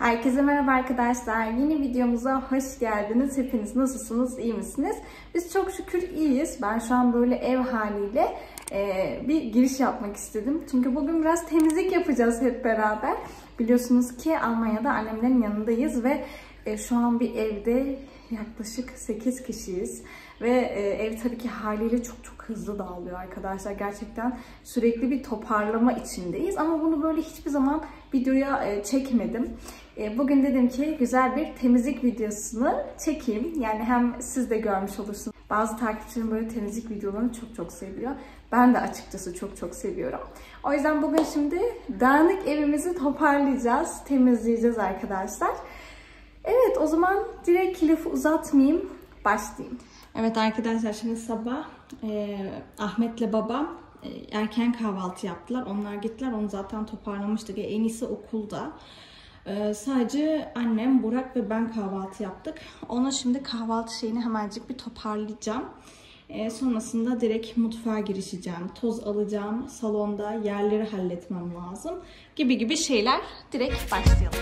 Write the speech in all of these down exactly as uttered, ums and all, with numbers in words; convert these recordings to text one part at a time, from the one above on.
Herkese merhaba arkadaşlar. Yeni videomuza hoş geldiniz. Hepiniz nasılsınız? İyi misiniz? Biz çok şükür iyiyiz. Ben şu an böyle ev haliyle e, bir giriş yapmak istedim. Çünkü bugün biraz temizlik yapacağız hep beraber. Biliyorsunuz ki Almanya'da annemlerin yanındayız ve e, şu an bir evde yaklaşık sekiz kişiyiz. Ve e, ev tabii ki haliyle çok çok hızlı dağılıyor arkadaşlar. Gerçekten sürekli bir toparlama içindeyiz. Ama bunu böyle hiçbir zaman videoya e, çekmedim. E, bugün dedim ki güzel bir temizlik videosunu çekeyim. Yani hem siz de görmüş olursunuz. Bazı takipçilerim böyle temizlik videolarını çok çok seviyor. Ben de açıkçası çok çok seviyorum. O yüzden bugün şimdi dağınık evimizi toparlayacağız, temizleyeceğiz arkadaşlar. Evet, o zaman direkt lafı uzatmayayım, başlayayım. Evet arkadaşlar, şimdi sabah e, Ahmet'le babam e, erken kahvaltı yaptılar. Onlar gittiler, onu zaten toparlamıştık. E, en iyisi okulda. E, sadece annem, Burak ve ben kahvaltı yaptık. Ona şimdi kahvaltı şeyini hemencik bir toparlayacağım. E, sonrasında direkt mutfağa girişeceğim. Toz alacağım, salonda yerleri halletmem lazım. Gibi gibi şeyler. Direkt başlayalım.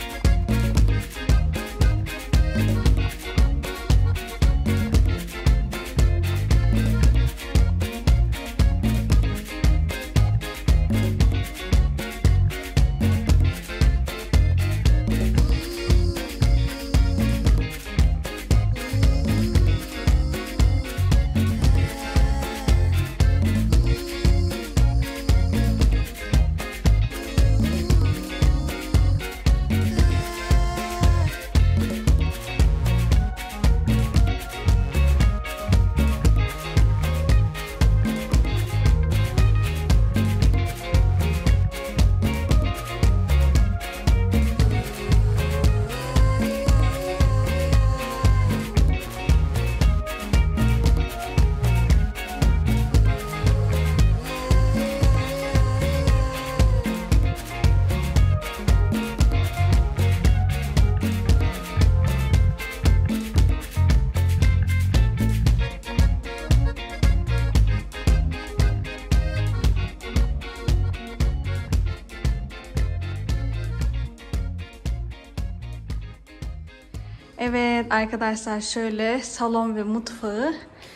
Evet arkadaşlar, şöyle salon ve mutfağı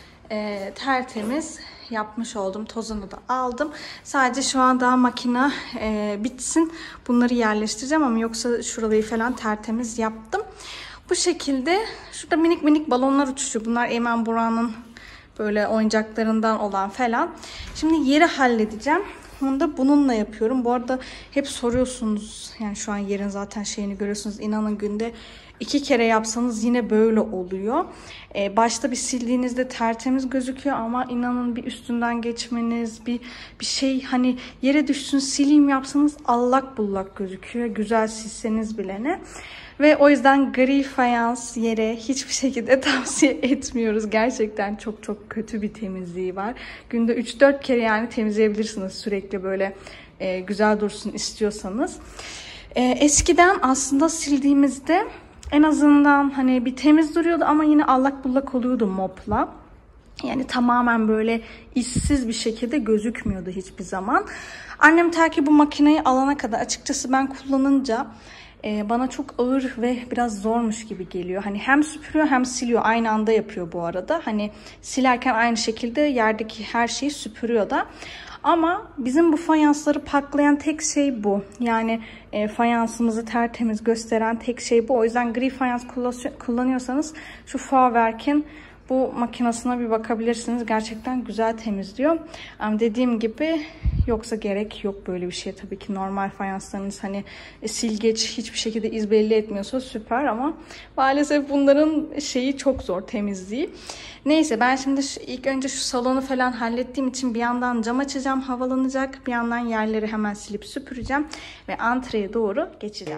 e, tertemiz yapmış oldum. Tozunu da aldım. Sadece şu an daha makine e, bitsin. Bunları yerleştireceğim ama yoksa şuraları falan tertemiz yaptım. Bu şekilde şurada minik minik balonlar uçuşuyor. Bunlar Eymen Burak'ın böyle oyuncaklarından olan falan. Şimdi yeri halledeceğim. Onu da bununla yapıyorum. Bu arada hep soruyorsunuz. Yani şu an yerin zaten şeyini görüyorsunuz. İnanın günde iki kere yapsanız yine böyle oluyor. Ee, başta bir sildiğinizde tertemiz gözüküyor ama inanın bir üstünden geçmeniz, bir bir şey hani yere düşsün sileyim yapsanız allak bullak gözüküyor. Güzel silseniz bile ne. Ve o yüzden gri fayans yere hiçbir şekilde tavsiye etmiyoruz. Gerçekten çok çok kötü bir temizliği var. Günde üç dört kere yani temizleyebilirsiniz sürekli böyle e, güzel dursun istiyorsanız. E, eskiden aslında sildiğimizde en azından hani bir temiz duruyordu ama yine allak bullak oluyordu mopla. Yani tamamen böyle işsiz bir şekilde gözükmüyordu hiçbir zaman. Annem ta ki bu makineyi alana kadar, açıkçası ben kullanınca bana çok ağır ve biraz zormuş gibi geliyor. Hani hem süpürüyor hem siliyor. Aynı anda yapıyor bu arada. Hani silerken aynı şekilde yerdeki her şeyi süpürüyor da. Ama bizim bu fayansları paklayan tek şey bu. Yani e, fayansımızı tertemiz gösteren tek şey bu. O yüzden gri fayans kullanıyorsanız şu Fauwerk'in bu makinesine bir bakabilirsiniz. Gerçekten güzel temizliyor. Ama dediğim gibi yoksa gerek yok böyle bir şey. Tabii ki normal fayanslarınız hani e, silgeç hiçbir şekilde iz belli etmiyorsa süper ama maalesef bunların şeyi çok zor, temizliği. Neyse, ben şimdi şu, ilk önce şu salonu falan hallettiğim için bir yandan cam açacağım, havalanacak. Bir yandan yerleri hemen silip süpüreceğim ve antreye doğru geçeceğim.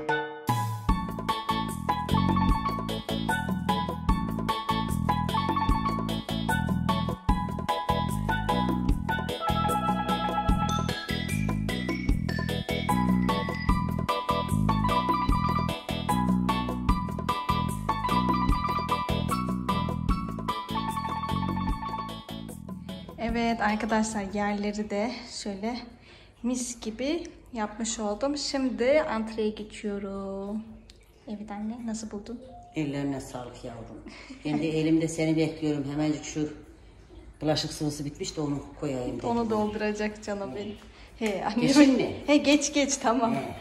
Evet arkadaşlar, yerleri de şöyle mis gibi yapmış oldum. Şimdi antreye geçiyorum. Evet anne, nasıl buldun? Ellerine sağlık yavrum. Ben de elimde seni bekliyorum. Hemencik şu bulaşık sıvısı bitmiş de onu koyayım dedim. Onu dolduracak canım benim. He anne. Geçin mi? He geç geç tamam. He.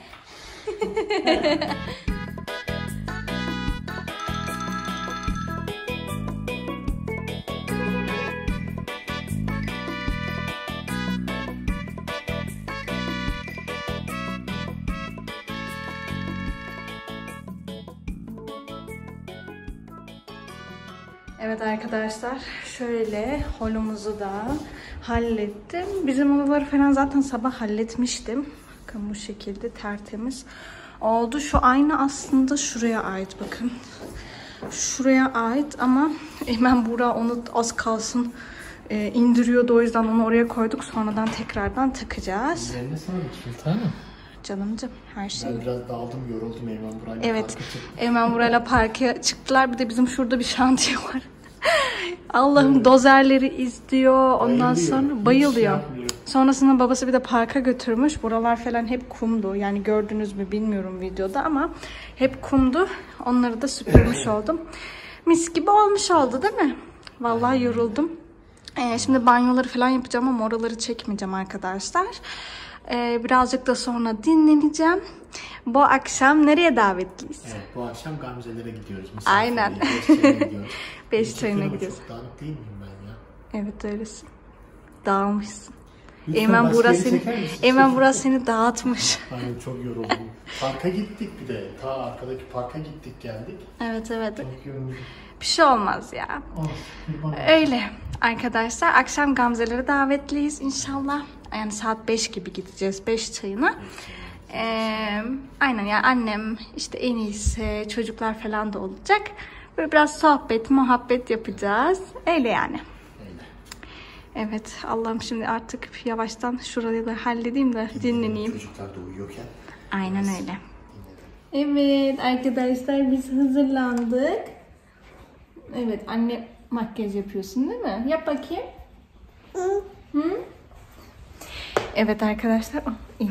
Evet arkadaşlar, şöyle holumuzu da hallettim. Bizim odaları falan zaten sabah halletmiştim. Bakın bu şekilde tertemiz oldu. Şu ayna aslında şuraya ait bakın. Şuraya ait ama hemen Buğra onu az kalsın e, indiriyordu. O yüzden onu oraya koyduk. Sonradan tekrardan takacağız. Üzerine sağlık sultanım. Canımcım her şey. Ben biraz daldım, yoruldum Eymen burayla. Evet. Eymen burayla parka çıktılar. Bir de bizim şurada bir şantiye var. Allah'ım evet. Dozerleri izliyor. Ondan bayılıyor. Sonra bayılıyor. Sonrasında babası bir de parka götürmüş. Buralar falan hep kumdu. Yani gördünüz mü bilmiyorum videoda ama hep kumdu. Onları da süpürmüş oldum. Mis gibi olmuş oldu değil mi? Vallahi yoruldum. Ee, şimdi banyoları falan yapacağım ama oraları çekmeyeceğim arkadaşlar. Ee, birazcık da sonra dinleneceğim. Bu akşam nereye davetliyiz? Evet, bu akşam Gamze'lere gidiyoruz. Aynen. Beş çayına gidiyoruz. Çok dağınık değil miyim ben ya? Evet öylesin. Dağılmışsın. Eymen Buğra seni, Eymen Buğra seni dağıtmış. Aynen çok yoruldum. Parka gittik bir de. Ta arkadaki parka gittik geldik. Evet evet. Çok yoruldum. Bir şey olmaz ya. Oh, öyle arkadaşlar. Akşam Gamze'lere davetliyiz inşallah. Yani saat beş gibi gideceğiz. beş çayına. Ee, aynen yani annem işte en iyisi çocuklar falan da olacak. Böyle biraz sohbet, muhabbet yapacağız. Öyle yani. Öyle. Evet Allah'ım şimdi artık yavaştan şurayı da halledeyim de dinleneyim. Çocuklar da uyuyorken. Aynen öyle. Evet arkadaşlar biz hazırlandık. Evet anne makyaj yapıyorsun değil mi? Yap bakayım. Hı? Hı? Evet arkadaşlar. Oh,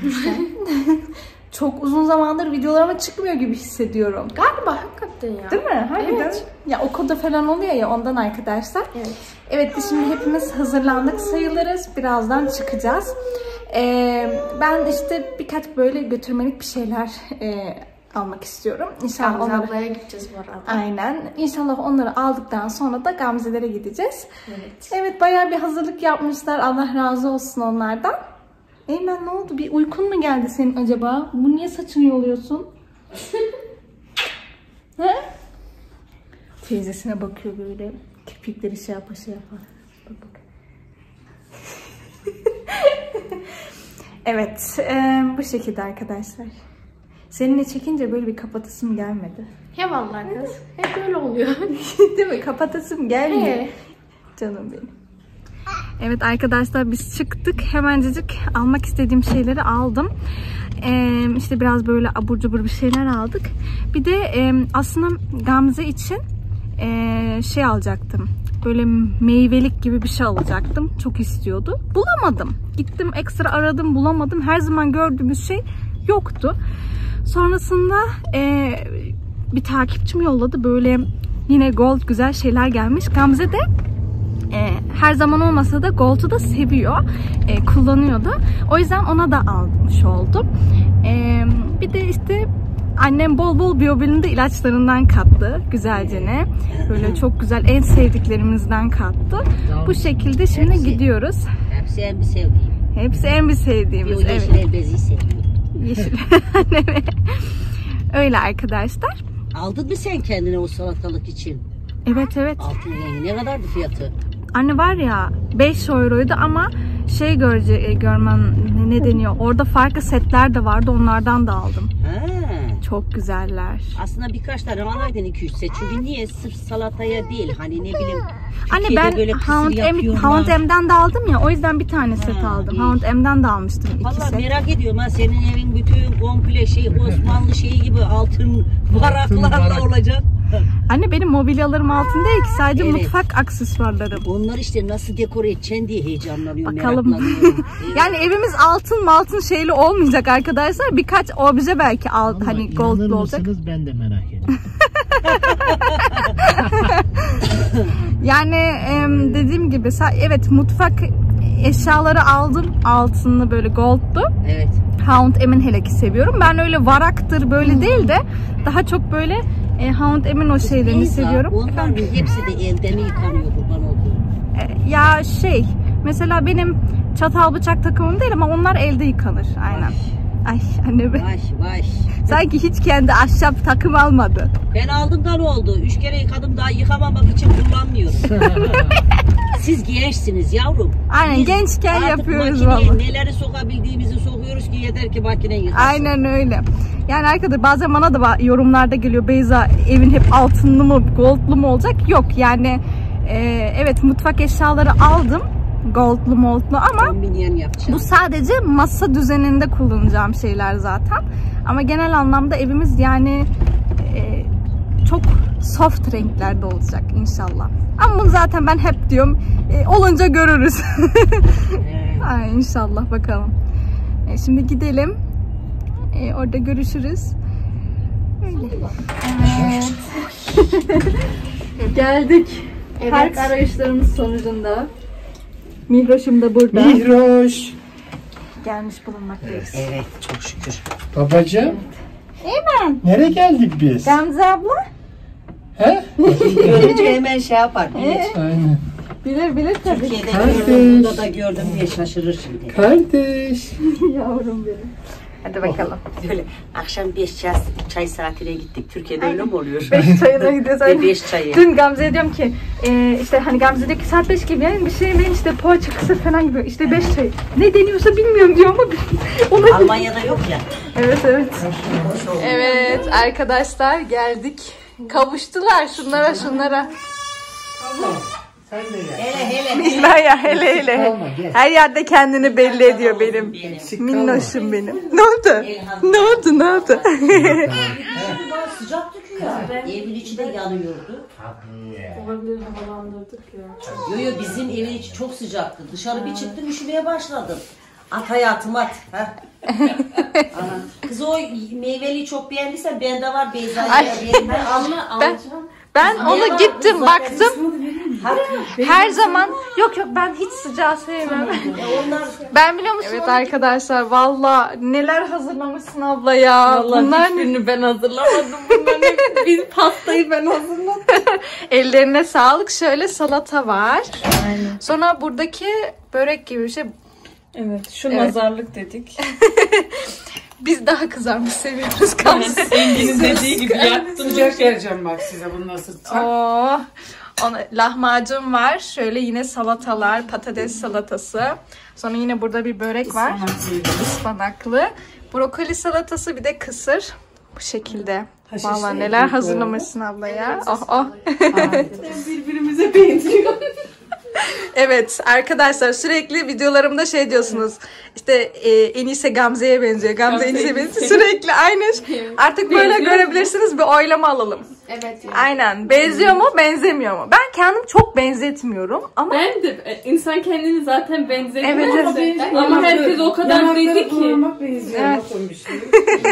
çok uzun zamandır videolarıma çıkmıyor gibi hissediyorum. Galiba hakikaten ya. Değil mi? Harbiden. Evet. Ya okulda falan oluyor ya ondan arkadaşlar. Evet. Evet biz şimdi hepimiz hazırlandık sayılırız. Birazdan çıkacağız. Ee, ben işte birkaç böyle götürmelik bir şeyler e, almak istiyorum. İnşallah Gamze onları... ablaya gideceğiz bu arada. Aynen. İnşallah onları aldıktan sonra da Gamze'lere gideceğiz. Evet. Evet bayağı bir hazırlık yapmışlar. Allah razı olsun onlardan. Eymen ne oldu? Bir uykun mu geldi senin acaba? Bu niye saçını yoluyorsun? He? Teyzesine bakıyor böyle. Kirpikleri şey yapar şey yapar. Bak bak. Evet. E, bu şekilde arkadaşlar. Seninle çekince böyle bir kapatasım gelmedi. Ya vallahi kız. Hep böyle oluyor. Değil mi? Kapatasım gelmiyor. He. Canım benim. Evet arkadaşlar biz çıktık. Hemencecik almak istediğim şeyleri aldım. Ee, işte biraz böyle abur cubur bir şeyler aldık. Bir de e, aslında Gamze için e, şey alacaktım. Böyle meyvelik gibi bir şey alacaktım. Çok istiyordu. Bulamadım. Gittim ekstra aradım bulamadım. Her zaman gördüğümüz şey yoktu. Sonrasında e, bir takipçim yolladı. Böyle yine gold güzel şeyler gelmiş. Gamze de e, her zaman olmasa da gold'u da seviyor. E, kullanıyordu. O yüzden ona da almış oldum. E, bir de işte annem bol bol biyobelin de ilaçlarından kattı. Güzelce ne. Böyle çok güzel en sevdiklerimizden kattı. Bu şekilde şimdi hepsi, gidiyoruz. Hepsi en bir sevdiğim. Hepsi en bir sevdiğimiz. Yo, yeşil evet. Elbeziyi seviyorum. Yeşil. Öyle arkadaşlar. Aldın mı sen kendine o salatalık için? Evet evet. Altın rengi ne kadardı fiyatı? Anne var ya beş euroydu ama şey görece, görmem ne deniyor. Orada farklı setler de vardı. Onlardan da aldım. Ha. Çok güzeller. Aslında birkaç tane alaydın iki üç set. Çünkü niye sırf salataya değil hani ne bileyim. Anne ben Hound M'den de aldım ya o yüzden bir tane set ha, aldım. Hound M'den de almıştım iki vallahi set. Merak ediyorum ha senin evin bütün komple şey Osmanlı şeyi gibi altın Varaklarla olacak. Anne benim mobilyalarım altın değil ki, sadece Evet. mutfak aksesuarlarım. Onlar işte nasıl dekore edeceksin diye heyecanlanıyorum. Bakalım. meraklanıyorum. Evet. Yani evimiz altın altın şeyli olmayacak arkadaşlar. Birkaç obje belki alt, Ama hani inanır goldlu olacak. mısınız? Ben de merak ediyorum. Yani em, dediğim gibi sa- evet, mutfak eşyaları aldım, altınlı böyle goldlu. Evet. Hound Emin hele ki seviyorum. Ben öyle varaktır böyle değil de daha çok böyle e, Hound Emin o şeylerini Beyza, seviyorum. Onların hepsi de elde mi yıkanıyor kurban olduğum? E, ya şey mesela benim çatal bıçak takımım değil ama onlar elde yıkanır. Aynen. Ay anne be. Vay vay. Sanki hiç kendi ahşap takım almadı. Ben aldım da ne oldu? Üç kere yıkadım, daha yıkamamak için kullanmıyorum. Siz gençsiniz yavrum. Aynen, Biz gençken artık yapıyoruz makineye vallahi. neleri sokabildiğimizi sokuyoruz ki yeter ki makine yıkasın. Aynen öyle. Yani arkadaşlar bazen bana da ba- yorumlarda geliyor, Beyza evin hep altınlı mı goldlu mu olacak? Yok yani e, evet, mutfak eşyaları aldım goldlu moldlu ama Kombinyen yapacağım. bu sadece masa düzeninde kullanacağım şeyler zaten. Ama genel anlamda evimiz yani e, çok soft renklerde olacak inşallah. Ama bunu zaten ben hep diyorum, e, olunca görürüz. Evet. Ay inşallah bakalım. E, şimdi gidelim. E, orada görüşürüz. Öyle. Evet. Geldik. Park arayışlarımız sonucunda. Mihroş'um da burada. Mihroş. Gelmiş bulunmaktayız. Evet, çok şükür. Babacığım. Hemen. Nereye geldik biz? Gamze abla. He? Görünce hemen şey yapar. bilir. Aynen. Bilir bilir tabii. Türkiye'de Kardeş. gördüm, burada da gördüm diye şaşırır şimdi. Kardeş. Yavrum benim. Hadi bakalım. Böyle akşam beş çay, çay saatine gittik. Türkiye'de öyle mi oluyor? Beş çayına gidiyoruz. Ve Aynen. beş çayı. Dün Gamze'ye diyorum ki e, işte hani Gamze diyor ki saat beş gibi yani bir şey deyin işte poğaça kısır falan gibi, işte beş çay. Ne deniyorsa bilmiyorum diyor ama ona Almanya'da yok ya. evet evet. Evet arkadaşlar geldik. Kavuştular şunlara şunlara. Sen de gel. Hele hele. Bismillah ya, hele hele. Kalma, gel. Her yerde kendini belli ediyor benim. Eksik kalma. Minnoşum benim. Ne oldu? Ne oldu? Ne oldu? Daha sıcaktı ki ya. Evin içi de yanıyordu. Olabilir, havalandırdık ya. Yo yo, bizim evin içi çok sıcaktı. Dışarı bir çıktım, üşümeye başladım. At hayatım at. Ha. Ana. Kız o meyveliyi çok beğendiysen bende var, Beyza'ya Ay. beğendi. Alma, alacağım. Ben ona gittim baktım. Hakkı. Her zaman yok yok, ben hiç sıcağı sevmem. Onlar Ben biliyor musun? Evet arkadaşlar valla neler hazırlamışsın abla ya. Bunlar ne? ben hazırlamadım. Bunların hep bir pastayı ben hazırladım. Ellerine sağlık. Şöyle salata var. Aynen. Sonra buradaki börek gibi bir şey. Evet, şu Evet. nazarlık dedik. Biz daha kızarmış seviyoruz kalsın. Engin'in dediği gibi yaktım. Sıcak vereceğim bak size bunu nasıl çak. Oo, ona, lahmacun var. Şöyle yine salatalar, patates salatası. Sonra yine burada bir börek var. Ispanaklı. Brokoli salatası, bir de kısır. Bu şekilde. Vallahi neler hazırlamışsın abla ya. Oh oh. Birbirimize benziyor. Evet arkadaşlar, sürekli videolarımda şey diyorsunuz. İşte e, en iyisi Gamze'ye benziyor. Gamze en iyisi benziyor. Sürekli aynı. Artık böyle Benziyor görebilirsiniz. Bir oylama alalım. Evet. Aynen. Benziyor mu, benzemiyor mu? Ben kendim çok benzetmiyorum ama Ben de insan kendini zaten benzetiyor. Evet, ama, evet. ama herkes o kadar dedi ki. benziyor. Evet. Bir şey.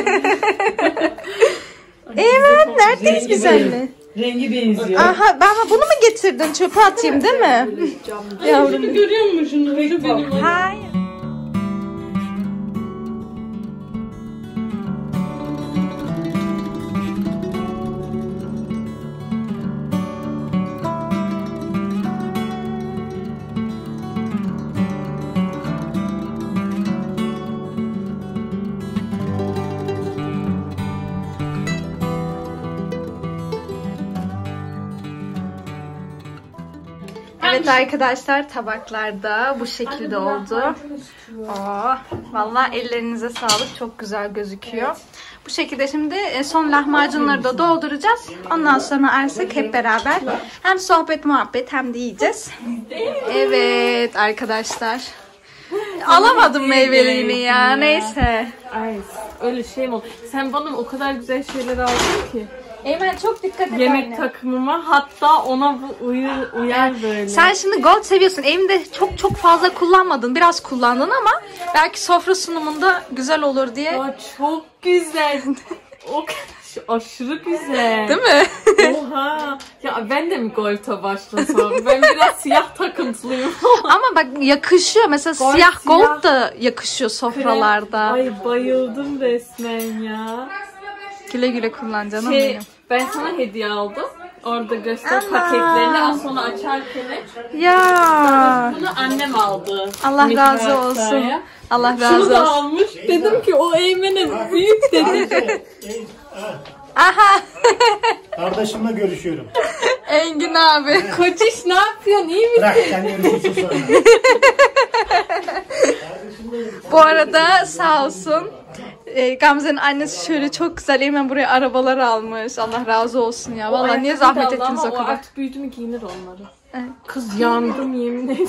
evet, neredeyiz biz anne? Rengi benziyor. Aha, ben bunu mu getirdin? Çöpe atayım değil mi? Yavrum. Görüyor musun? Şu benim. Hayır. Evet arkadaşlar, tabaklarda bu şekilde oldu. Oo, vallahi ellerinize sağlık, çok güzel gözüküyor. Bu şekilde şimdi son lahmacunları da dolduracağız. Ondan sonra artık hep beraber hem sohbet muhabbet hem de yiyeceğiz. Evet arkadaşlar. alamadım hediye meyveliğini geldin ya. ya. Neyse. Ay öyle şey mi oldu? Sen bana o kadar güzel şeyler aldın ki. Eymen çok dikkat et Yemek anne. takımıma hatta ona bu uyar, uyar böyle. Sen şimdi gold seviyorsun. Evinde çok çok fazla kullanmadın. Biraz kullandın ama belki sofra sunumunda güzel olur diye. Aa, çok güzel. O aşırı güzel. Değil mi? Oha. Ya ben de mi golf'a başlasam? Ben biraz siyah takıntılıyım. Ama bak yakışıyor. Mesela Gold, siyah gold siyah. da yakışıyor sofralarda. Ay bayıldım resmen ya. Güle güle kullan canım Şey, benim. ben sana hediye aldım. Orada göster Ama. paketlerini. Az sonra açarken. Ya. Bunu annem aldı. Allah Mikro razı haftaya. olsun. Allah Şunu razı da olsun. almış. Dedim ki o Eymen'e büyük dedim. Ey, ha, Aha. Kardeşimle görüşüyorum. Engin abi. Koçiş ne yapıyorsun? İyi misin? Bırak sen görüşürsün sonra. Bu arada sağ olsun. E, Gamze'nin annesi şöyle çok güzel hemen buraya arabalar almış. Allah razı olsun ya. Vallahi niye zahmet Ayakkabı da ettiniz aldı o ama kadar? artık büyüdü mü giyinir onları. Evet. Kız yandım yemin ederim.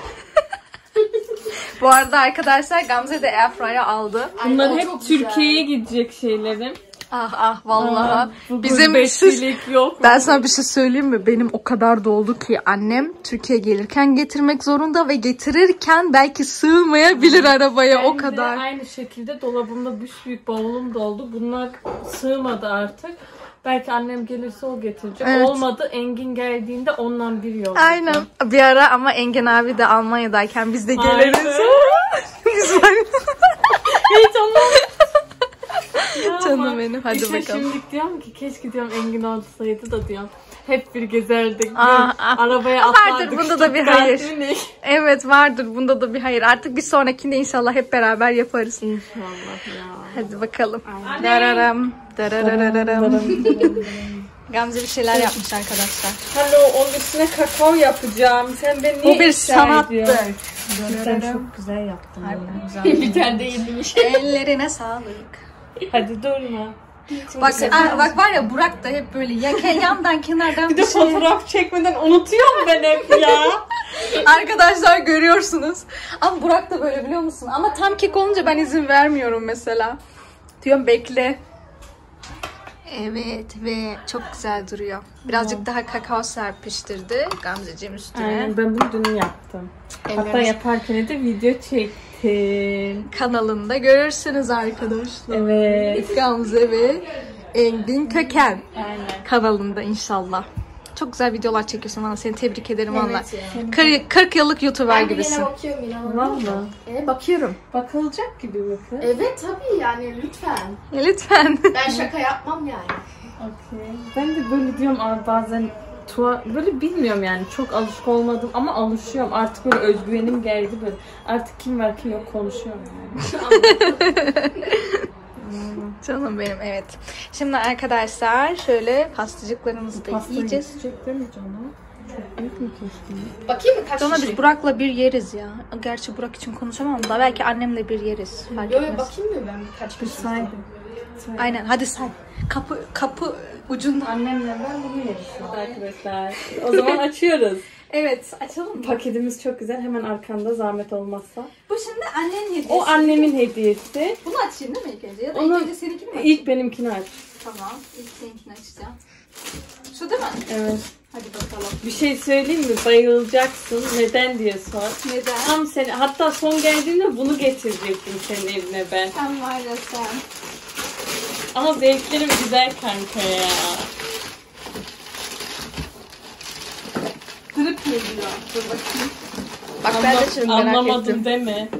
Bu arada arkadaşlar Gamze de airfryer aldı. Bunlar hep Türkiye'ye gidecek şeylerim. Ah ah vallahi. Bu Bizim siz, gurbetçilik yok. ben sana bir şey söyleyeyim mi? Benim o kadar doldu ki annem Türkiye gelirken getirmek zorunda ve getirirken belki sığmayabilir arabaya o Ben de kadar. aynı şekilde dolabımda bir büyük bavulum doldu. Bunlar sığmadı artık. Belki annem gelirse o getirecek. Evet. Olmadı Engin geldiğinde ondan bir yol. Aynen. Bir ara ama Engin abi de Almanya'dayken biz de geliriz. Biz var. Hiç olmaz. Canım benim. Hadi işte bakalım. Şimdi diyorum ki keşke diyorum Engin olsaydı da diyorum. Hep bir gezerdik. Aa, diyorum. ah. Arabaya Vardır atlardık. bunda da bir Stuttgart hayır. Münih. Evet vardır bunda da bir hayır. Artık bir sonrakinde inşallah hep beraber yaparız. İnşallah ya. Hadi bakalım. Dararam. Dararararam. Gamze bir şeyler yapmış arkadaşlar. Hello, onun üstüne kakao yapacağım. Sen beni niye Bu bir ikna sanattır. ediyorsun? Sen çok güzel yaptın. bir tane de yedirmiş. Ellerine sağlık. Hadi durma. Bak, aa, bak var ya Burak da hep böyle ya, yandan kenardan Bir bir de şey. fotoğraf çekmeden unutuyorum ben hep ya. Arkadaşlar görüyorsunuz. Ama Burak da böyle biliyor musun? Ama tam kek olunca ben izin vermiyorum mesela. Diyorum bekle. Evet ve çok güzel duruyor. Birazcık daha kakao serpiştirdi Gamzeciğim üstüne. Aynen, ben bunu dün yaptım. Hatta Elleriniz- yaparken de video çektim. Kanalında görürsünüz arkadaşlar. Evet. Gamze ve Engin Köken Aynen. kanalında inşallah. Çok güzel videolar çekiyorsun valla. Seni tebrik ederim valla. kırk, kırk yıllık YouTuber gibisin. Yine bakıyorum yine. Valla. E, bakıyorum. Bakılacak gibi mi kız? Evet tabii yani lütfen. Ya lütfen. Ben şaka yapmam yani. Okey. Ben de böyle diyorum abi bazen tuva böyle bilmiyorum yani çok alışık olmadım ama alışıyorum. Artık böyle özgüvenim geldi böyle. Artık kim var kim yok konuşuyorum yani. Canım benim evet. Şimdi arkadaşlar şöyle pastacıklarımızı da Pastayı yiyeceğiz. yiyecek değil mi canım? Çok büyük mü keşke? Bakayım mı kaç Sonra kişi? biz Burak'la bir yeriz ya. Gerçi Burak için konuşamam da belki annemle bir yeriz. Fark Yo yo etmez. bakayım mı ben kaç Bir kişi? saydım. Aynen hadi say. Kapı kapı ucunda. Annemle ben bunu yeriz şimdi arkadaşlar. O zaman açıyoruz. Evet açalım mı? Paketimiz çok güzel. Hemen arkanda zahmet olmazsa. Bu şimdi annenin hediyesi. O annemin hediyesi. Bunu açayım değil mi ilk önce? Ya da Onu- ilk önce seninkini mi açayım? İlk benimkini aç. Tamam. İlk seninkini açacağım. Şu değil mi? Evet. Hadi bakalım. Bir şey söyleyeyim mi? Bayılacaksın. Neden diye sor. Neden? Tam seni, hatta son geldiğinde bunu getirecektim senin evine ben. Sen var ya sen. Ama zevklerim güzel kanka ya. Drip geliyor. Dur bakayım. Bak ben de şimdi merak Anlamadım ettim. deme.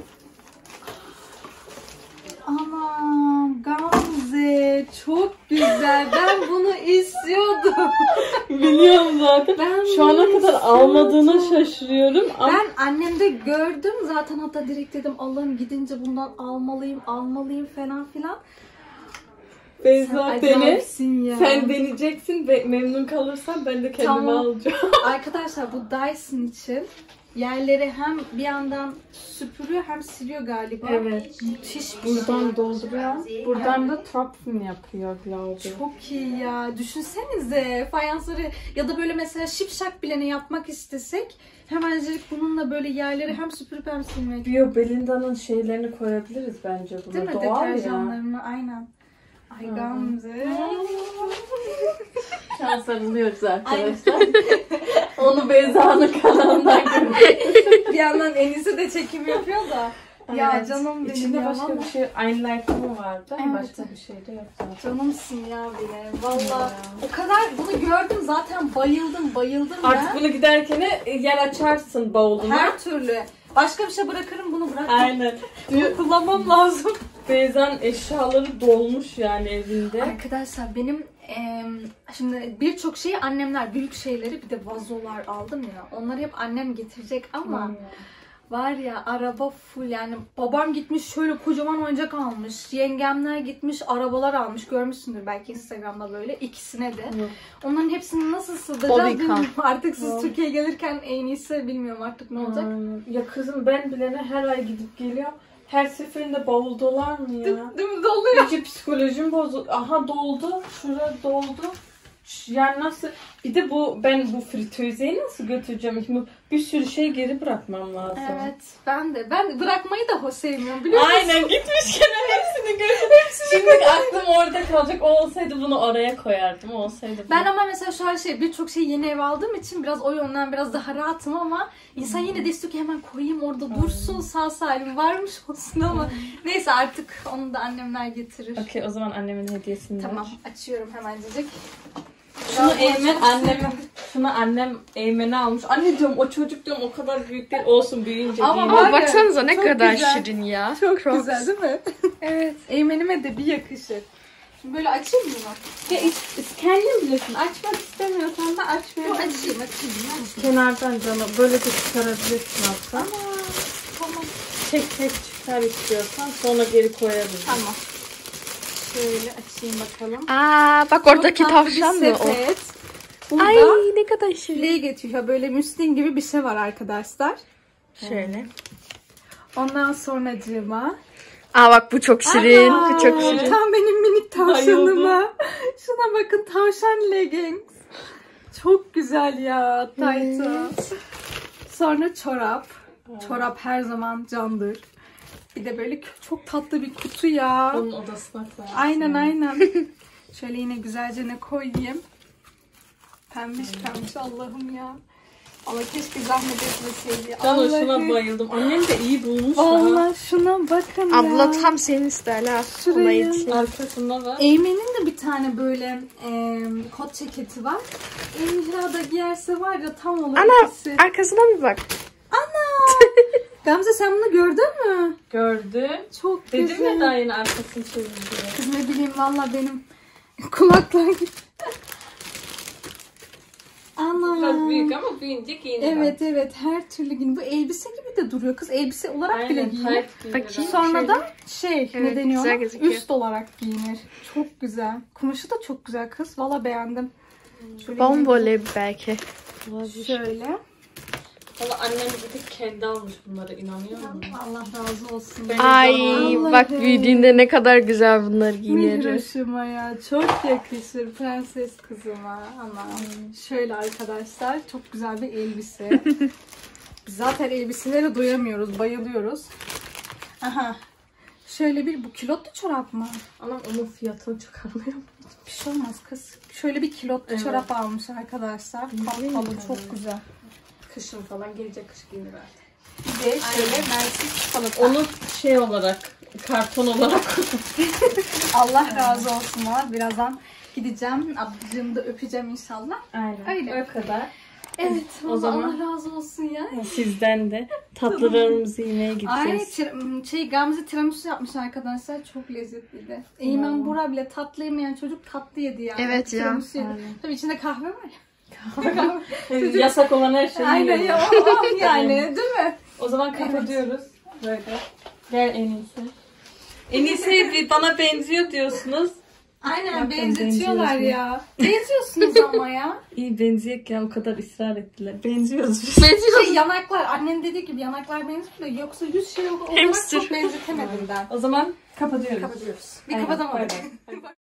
Aman Gamze çok güzel. Ben bunu istiyordum. Biliyorum zaten. Ben Şu ana bunu kadar istiyordum. almadığına şaşırıyorum ama Ben annemde gördüm zaten hatta direkt dedim Allah'ım gidince bundan almalıyım almalıyım falan filan. Beyza dene. Acayipsin ya. Sen deneyeceksin ve memnun kalırsan ben de kendime Tamam. alacağım. Arkadaşlar bu Dyson için yerleri hem bir yandan süpürüyor hem siliyor galiba. Evet. Müthiş bir Buradan şey. dolduruyor. Buradan da tropfen yapıyor Glaube. Çok iyi ya. Düşünsenize fayansları ya da böyle mesela şipşak bile ne yapmak istesek hemencik bununla böyle yerleri hem süpürüp hem silmek. Bio Belinda'nın şeylerini koyabiliriz bence buna. Değil mi? Doğal ya. Deterjanlarını aynen. Ay Gamze. Şu an sarılıyoruz arkadaşlar. Onu Beyza'nın kanalından görüyoruz. Bir yandan Enis'i de çekim yapıyor da. Ya Evet. canım benim İçinde ya, başka vallahi. bir şey, eyeliner mı vardı? Evet. Başka bir şey de yok zaten. Canımsın ya bile. Valla o kadar bunu gördüm zaten bayıldım bayıldım Artık ya. bunu giderken yer açarsın bavuluna. Her türlü. Başka bir şey bırakırım bunu bırakmam. Aynen. Bunu kullanmam lazım. Beyza'nın eşyaları dolmuş yani evinde. Arkadaşlar benim em, şimdi birçok şeyi annemler, büyük şeyleri bir de vazolar aldım ya. Onları hep annem getirecek ama Hmm. var ya araba full yani babam gitmiş şöyle kocaman oyuncak almış. Yengemler gitmiş arabalar almış. Görmüşsündür belki Instagram'da böyle ikisine de. Yok. Onların hepsini nasıl sığdıracağız Bobby bilmiyorum. car. Artık siz Yok. Türkiye'ye gelirken en iyisi bilmiyorum artık ne olacak. Aynen. Ya kızım ben bilene her ay gidip geliyor. Her seferinde bavul dolar mı ya? Değil mi? Doluyor. İyice psikolojim bozuldu. Aha doldu. Şurada doldu. Ş- Yani nasıl? Bir de bu ben bu fritözeyi nasıl götüreceğim? Şimdi bir sürü şey geri bırakmam lazım. Evet ben de. Ben bırakmayı da hoş sevmiyorum biliyor musun? Aynen gitmişken hepsini götür. Şimdi aklım orada kalacak. O olsaydı bunu oraya koyardım. O olsaydı bunu. Ben ama mesela şöyle şey birçok şey yeni ev aldığım için biraz o yönden biraz daha rahatım ama insan yine de istiyor ki hemen koyayım orada dursun sağ salim varmış olsun ama neyse artık onu da annemler getirir. Okey o zaman annemin hediyesini Tamam ver. açıyorum hemencik. Şunu Eymen annem, şunu annem Eymen'e almış. Anne diyorum o çocuk diyorum o kadar büyük değil olsun büyüyünce Ama giyeyim. var Ama ya, baksanıza ne çok kadar güzel. şirin ya. Çok Crocs. güzel değil mi? Evet. Eymenime de bir yakışır. Şimdi böyle açayım mı bunu? Ya is- kendin bilirsin. Açmak istemiyorsan da açmıyor. Yok açayım açayım. açayım. Kenardan canım böyle de çıkarabilirsin hatta. Tamam. Tek tek çıkar istiyorsan sonra geri koyabilirsin. Tamam. Şöyle açayım bakalım. Aa bak oradaki Çok tatlı bir tavşan mı o? sepet. Burada Ay ne kadar şirin. play getiriyor. Böyle müslim gibi bir şey var arkadaşlar. Şöyle. Ondan sonracığıma. Aa bak bu çok şirin. Aa, Bu çok şirin. Tam benim minik tavşanıma. Şuna bakın tavşan leggings. Çok güzel ya taytı. Sonra çorap. Çorap her zaman candır. Bir de böyle çok tatlı bir kutu ya. Onun odasına koyarsın. Aynen aynen. Şöyle yine güzelce ne koyayım. Pembiş pembiş Allah'ım ya. Allah keşke zahmet etmeseydi. Ben o şuna Allah'ım. bayıldım. Annem de iyi bulmuş ha. Vallahi şuna bakın ya. Abla tam senin isterler. Şuraya. Ona yetişin. Arkasında var. Eymen'in de bir tane böyle e, kot ceketi var. Emrah da giyerse var ya tam olur Ana ikisi. arkasına bir bak. Ana! Gamze sen bunu gördün mü? Gördüm. Çok Dedim güzel. ya daha yeni arkasını çevirdi. Kız ne bileyim valla benim kulaklarım. Ana. Biraz büyük ama büyüyünce giyinir. Evet evet her türlü giyin. Bu elbise gibi de duruyor kız. Elbise olarak bile Aynen giyinir. tight giyinir. Bakayım. Sonra da şey Evet, ne deniyor güzel ona? gözüküyor. Üst olarak giyinir. Çok güzel. Kumaşı da çok güzel kız. Valla beğendim. Şöyle Bombole belki. Şöyle. Valla annem gidip kendi almış bunları inanıyor musun? Allah razı olsun. Ben- Ay Allah'ım. bak büyüdüğünde ne kadar güzel bunları giyinir. Mihroş'uma ya çok yakışır prenses kızıma. Ama şöyle arkadaşlar çok güzel bir elbise. Biz zaten elbiselere doyamıyoruz, bayılıyoruz. Aha. Şöyle bir bu kilotlu çorap mı? Anam onun fiyatını çıkarmıyor mu? Bir şey olmaz kız. Şöyle bir kilotlu Evet. çorap almış arkadaşlar. Kapalı çok güzel. Kışın falan gelecek kış giyinir artık. Bir de şöyle Mercedes çikolata. Onu şey olarak, karton olarak Allah razı olsun ona. Birazdan gideceğim. Ablacığımı da öpeceğim inşallah. Aynen. Öyle. O kadar. Evet. O zaman- Allah razı olsun ya. Sizden de tatlılarımızı yemeye Ay gideceğiz. tir- şey Gamze tiramisu yapmış arkadaşlar. Çok lezzetliydi. Eymen Bura bile tatlı yemeyen çocuk tatlı yedi yani. Evet ya. Tiramisu yedi. Aynen. Tabii içinde kahve var ya. Yasak olan her şeyi Aynen yiyorlar. ya o, o yani değil mi? O zaman kapatıyoruz. Böyle. Gel en iyisi. En iyisi bir bana benziyor diyorsunuz. Aynen Bakın, benzetiyorlar benziyorsun. ya. Benziyorsunuz ama ya. İyi benzeyek ya o kadar ısrar ettiler. Benziyoruz biz. Şey, yanaklar, annem dediği gibi yanaklar benziyor da yoksa yüz şey olarak Hamster. çok benzetemedim ben. O zaman kapatıyorum. Kapatıyoruz. Bir Aynen, kapatalım bay hadi.